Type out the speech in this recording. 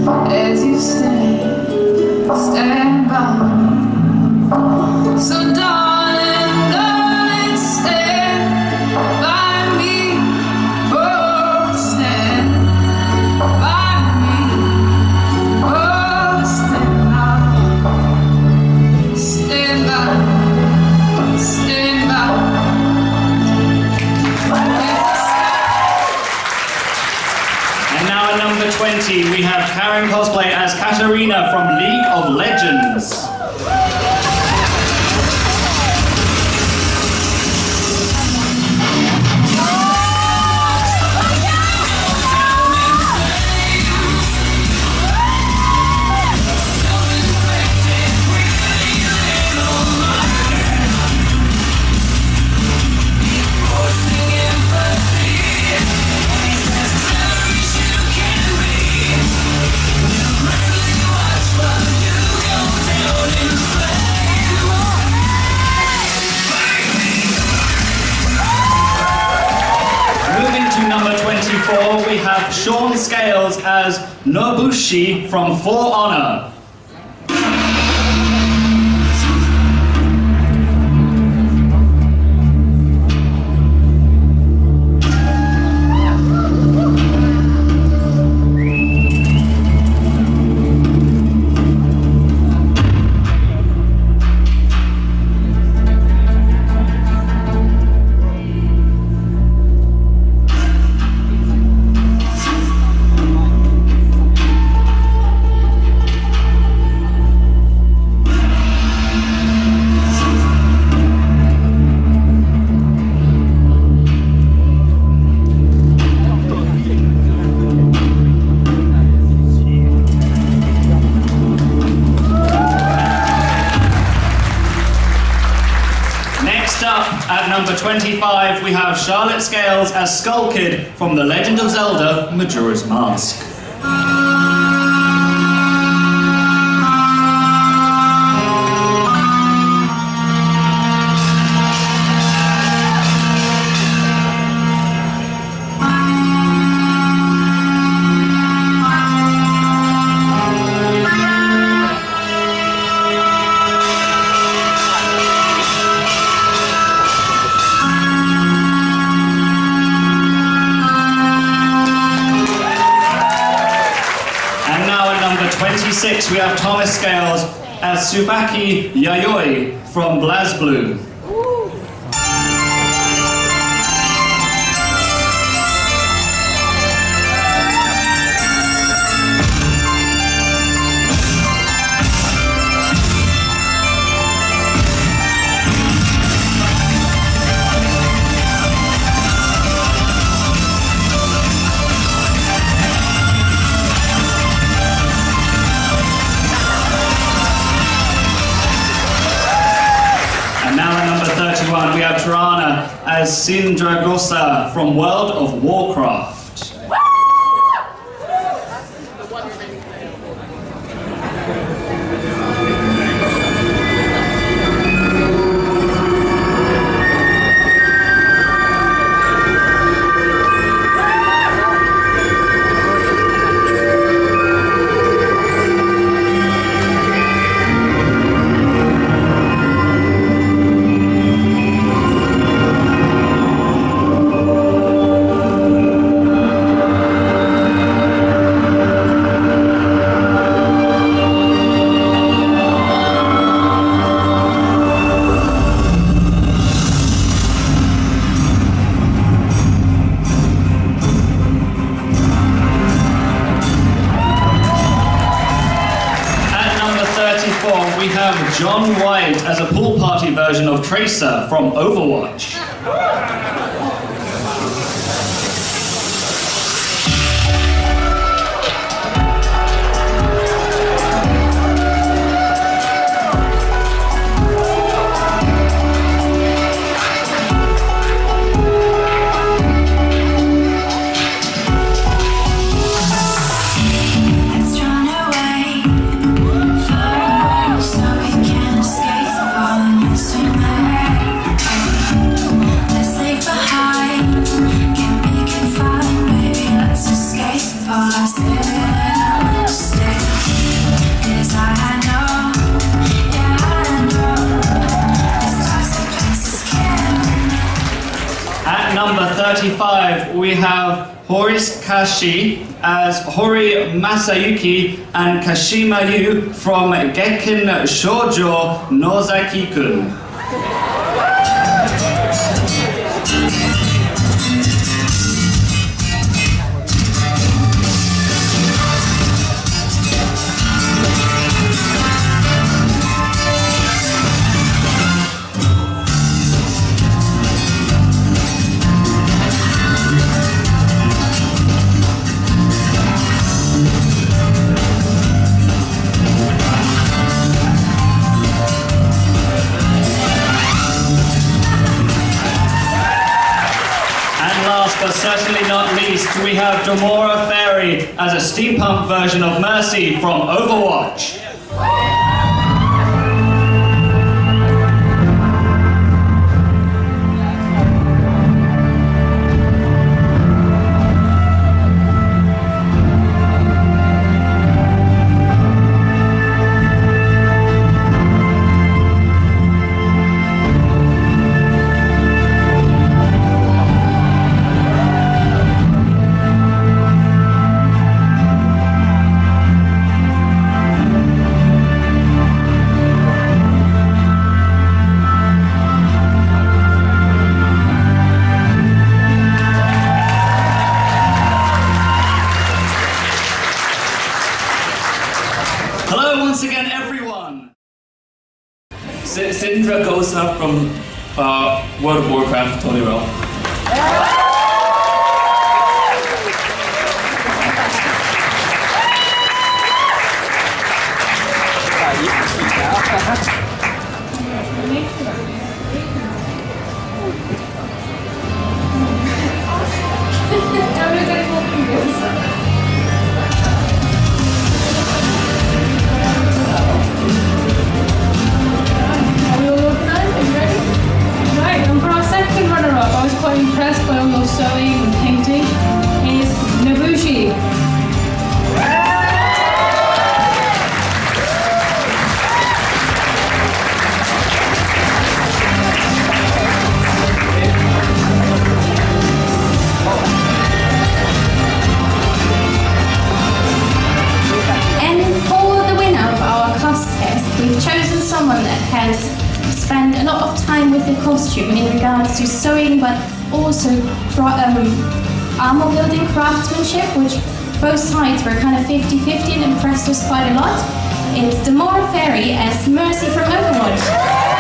as you stand by me. So darling, darling, stand by me. Oh, stand by me. Oh, stand by me. Stand by me. Stand by me. And now at number 20, we have Karen cosplay as Katarina from League of Legends. We have Sean Scales as Nobushi from For Honor. At number 25, we have Charlotte Scales as Skull Kid from The Legend of Zelda: Majora's Mask. We have Thomas Scales as Tsubaki Yayoi from BlazBlue. We have Tirana as Sindragosa from World of Warcraft. We have John White as a pool party version of Tracer from Overwatch. Behind 35, we have Horis Kashi as Hori Masayuki and Kashima Yu from Gekken Shoujo Nozaki-kun. But certainly not least, we have DemoraFairy as a steampunk version of Mercy from Overwatch. Once again, everyone! Sindra goes up from World of Warcraft, Tony Well. I was quite impressed by all your sewing and painting, is Nobushi. And for the winner of our COSTest, we've chosen someone that has spent a lot of time with the costume in regards to sewing, but also armor building craftsmanship, which both sides were kind of 50-50 and impressed us quite a lot. It's DemoraFairy as Mercy from Overwatch.